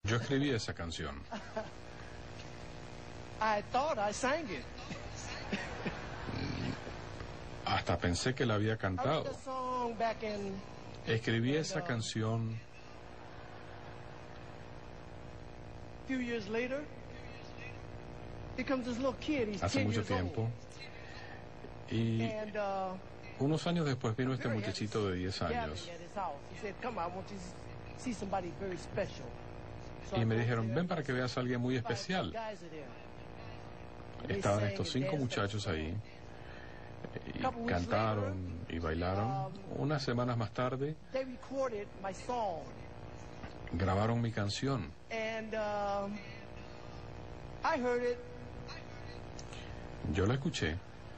Yo escribí esa canción. I thought I sang it. Hasta pensé que la había I wrote cantado. that song back in Escribí esa canción a few years later. Here comes this little kid. He's hace 10 mucho years tiempo. old. Y And unos años después vino este muchachito de 10 gathering años. at his house. He said, "Come, I want you to see somebody very special." So I Y me go dijeron, there. ven para que veas a alguien muy especial. Guys are there. And they Estaban sang estos and 5 danced. muchachos ahí. Y cantaron y bailaron. Unas semanas más tarde They recorded my song. grabaron mi canción. And I heard it. Yo la escuché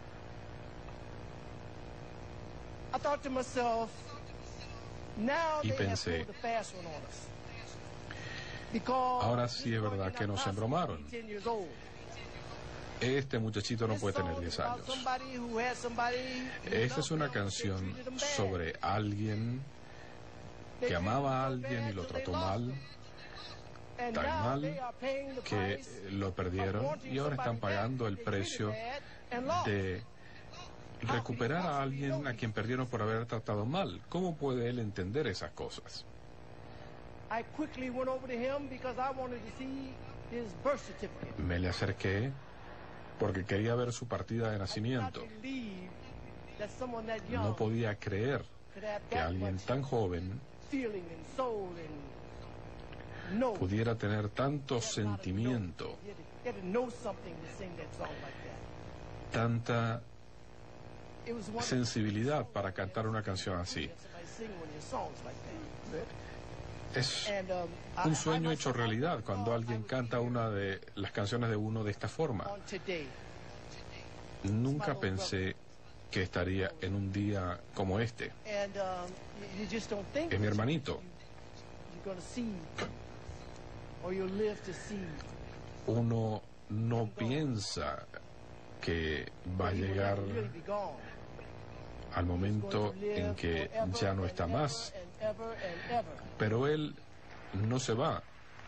I thought to myself, now Y they have pensé, pulled the fast one on us. Because ahora sí es verdad que nos embromaron. 10 years old. Este muchachito no This puede tener song 10 is about años. somebody who had somebody who Esta es loved una them, they canción treated them bad. sobre alguien They que amaba a treated them alguien y bad lo till they trató lost mal, them. And tan now mal they are paying the que price lo of perdieron wanting y ahora están somebody pagando back el they treated precio bad and lost. de recuperar a alguien a quien perdieron por haber tratado mal. ¿Cómo puede él entender esas cosas? I quickly went over to him because I wanted to see his birth certificate. Me le acerqué porque quería ver su partida de I nacimiento. could not believe that someone that young No podía creer could have que that alguien much tan joven feeling and soul and know. pudiera tener tanto sentimiento, You had to know something to sing that song like that. tanta It was one sensibilidad para cantar una canción así. somebody sing one of your songs like that. Es And, un sueño I hecho myself realidad cuando thought alguien I would canta be here una de las canciones de uno de esta forma. on today. Nunca pensé que estaría en un día como este. And you just don't think Es mi that hermanito. you're going to see or you'll live to see. Uno no piensa que va a He will llegar never really be gone. al He's momento going to live en que forever ya no and está ever más, and ever and ever. pero él no se va.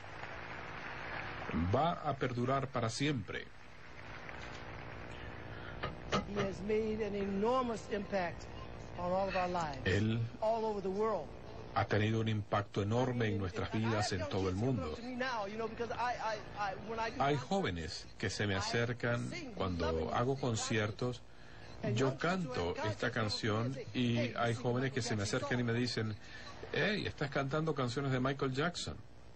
Va a perdurar para siempre. He has made an enormous impact on all of our lives, Él all over the world. ha tenido un impacto enorme en nuestras vidas en todo el mundo. Hay jóvenes que se me acercan cuando hago conciertos. Yo canto esta canción y hay jóvenes que se me acercan y me dicen, hey, estás cantando canciones de Michael Jackson.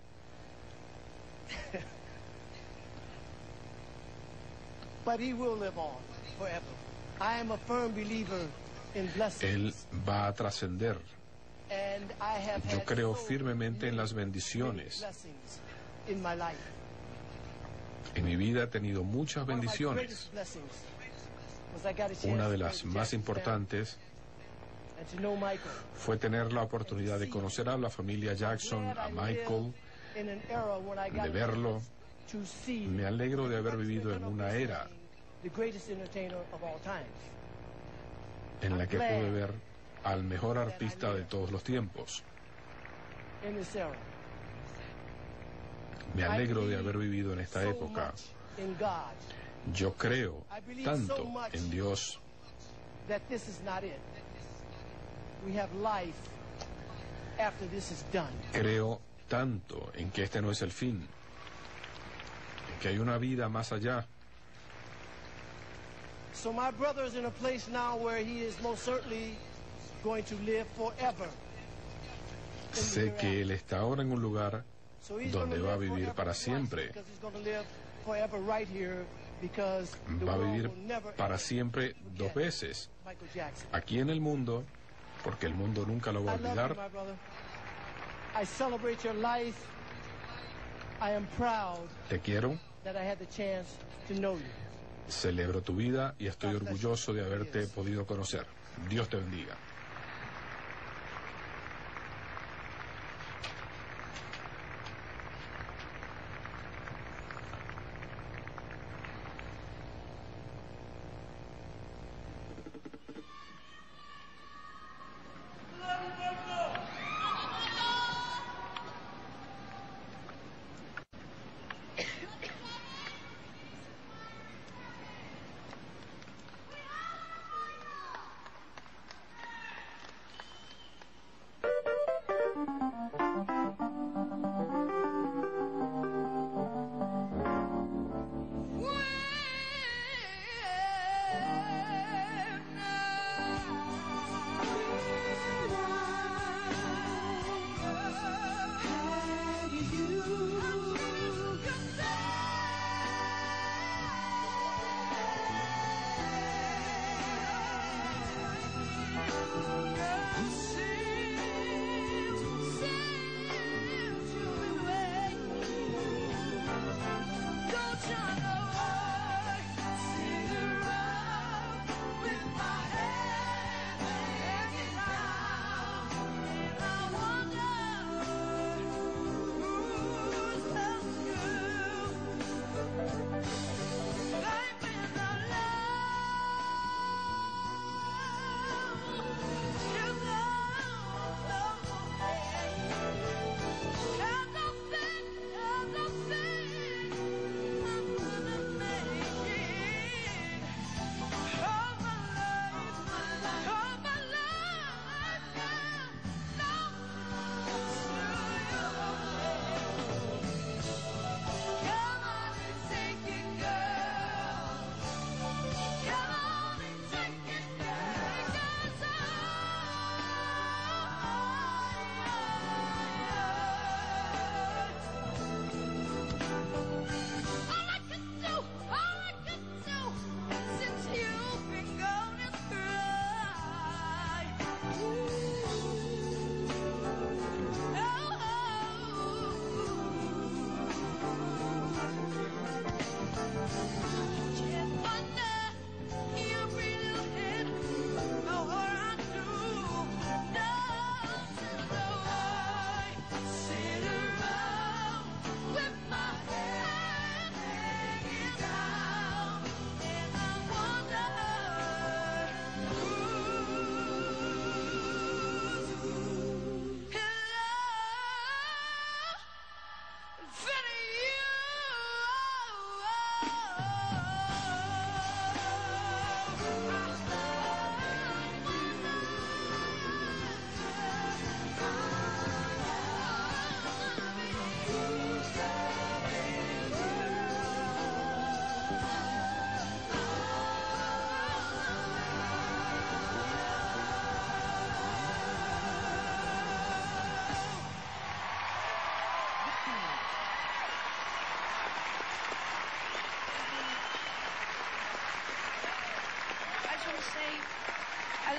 But he will live on forever. I am a firm believer in Él blessings. va a trascender. And I have Yo had creo so firmemente en las many bendiciones. blessings in my life. En mi vida he tenido muchas One of my bendiciones. greatest blessings was I got a chance Una de to las meet más Jackson importantes family and to know Michael. fue tener la oportunidad de conocer a la familia Jackson, Glad a I Michael, lived in an era when I got de a verlo. chance to see Me alegro de haber vivido en una era the greatest entertainer of all times. en la que pude ver al mejor artista de todos los tiempos. In this era. Me alegro de haber vivido en esta So época. much in God Yo creo tanto en Dios that this is not it. We have life after this is done. Creo tanto en que este no es el fin, en que hay una vida más allá. So my brother is in a place now where he is most certainly going to live forever. Sé que Él está ahora en un lugar So he's donde gonna va a live vivir forever para twice, siempre. because he's gonna live forever right here, because the Va a world vivir will never para ever siempre forget dos veces. Michael Jackson. Aquí en el mundo, porque el mundo nunca lo va a I love you, olvidar. my brother. I celebrate your life. I am proud Te quiero, that I had the chance to know you. celebro tu vida y estoy orgulloso de haberte podido conocer. Dios te bendiga.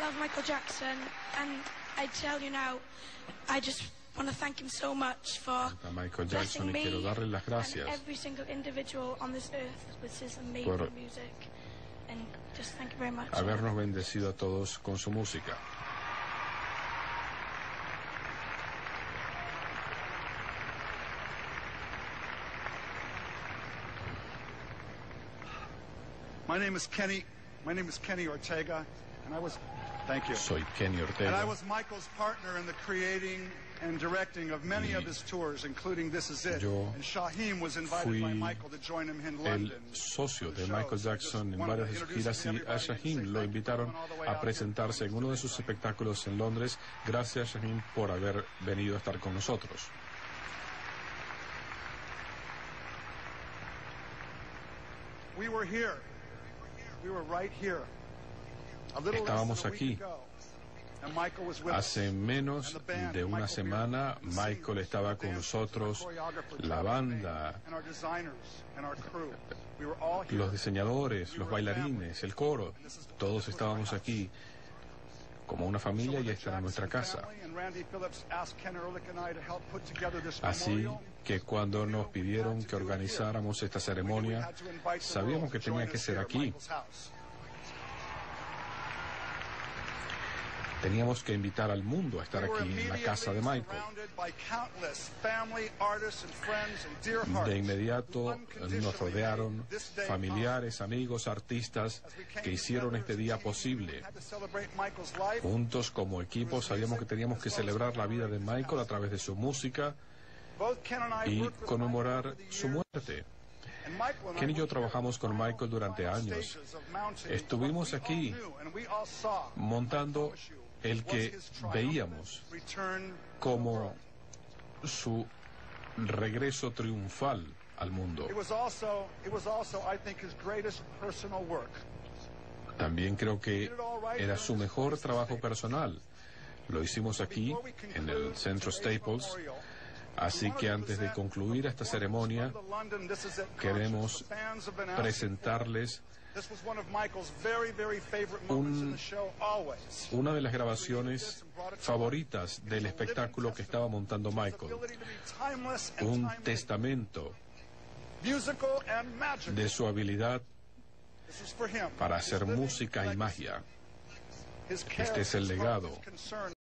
love Michael Jackson, and I tell you now, I just want to thank him so much for A Michael Jackson, y blessing quiero me darle las and gracias every single individual on this earth with his amazing por music. And just thank you very much. habernos bendecido a todos con su música. My name is Kenny Ortega, and I was, thank you. Soy Kenny And I Ortega. was Michael's partner in the creating and directing of many of his tours, including This Is It. Yo And Shaheem was invited by fui Michael to join him in El London. socio de Michael Jackson en varias de sus giras, y a Shaheem lo invitaron a presentarse en uno de sus espectáculos en Londres. Gracias, Shaheem, por haber venido a estar con nosotros. We were here. We were right here. A little less Estábamos than a week aquí. ago, and Michael was with us. Hace menos de una semana, Michael estaba con nosotros, la banda, And our designers and our crew. We were all here. los diseñadores, los bailarines, el coro. Todos estábamos aquí como una familia, y esta era nuestra casa. Así que cuando nos pidieron que organizáramos esta ceremonia, sabíamos que tenía que ser aquí. Teníamos que invitar al mundo a estar aquí en la casa de Michael. De inmediato nos rodearon familiares, amigos, artistas que hicieron este día posible. Juntos como equipo sabíamos que teníamos que celebrar la vida de Michael a través de su música y conmemorar su muerte. Ken y yo trabajamos con Michael durante años. Estuvimos aquí montando el que veíamos como su regreso triunfal al mundo. También creo que era su mejor trabajo personal. Lo hicimos aquí, en el Centro Staples. Así que antes de concluir esta ceremonia, queremos presentarles una de las grabaciones favoritas del espectáculo que estaba montando Michael. Un testamento de su habilidad para hacer música y magia. Este es el legado